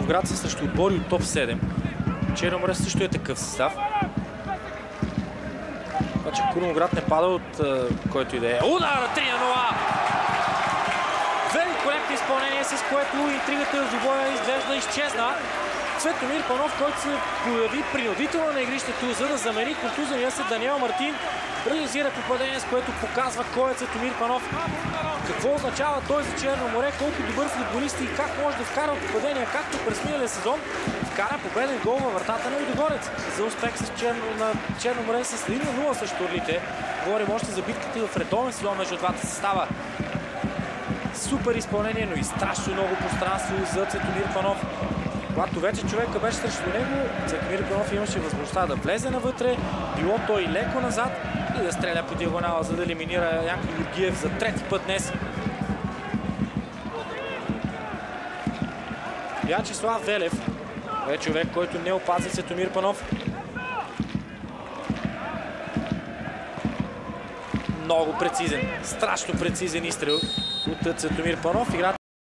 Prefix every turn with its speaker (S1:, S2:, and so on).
S1: Крумовград са срещу отбори от топ 7. Черно море също е такъв състав. Обаче Крумовград не пада от който и да е. Удар 3-0! Великолепно изпълнение, с което интригата в двубоя изглежда изчезна. Цветомир Панов, който се появи принудително на игрището, за да замени контузения се Даниел Мартин, реализира попадение, с което показва кой е Цветомир Панов. Какво означава той за Черно море, колко добър футболист и как може да вкара попадения, както през миналия сезон вкара победен гол във вратата на Лудогорец. За успех на Черно море с 1-0 срещу Орлите. Говорим още за битката в редовен сезон между двата състава. Супер изпълнение, но и страшно много пространство за Цветомир Панов. Когато вече човека беше срещу него, Цветомир Панов имаше възможността да влезе навътре, било той леко назад и да стреля по диагонала, за да елиминира Янко Георгиев за трети път днес. Вячеслав Велев е човек, който не опази Цветомир Панов. Много прецизен, страшно прецизен изстрел от Цветомир Панов.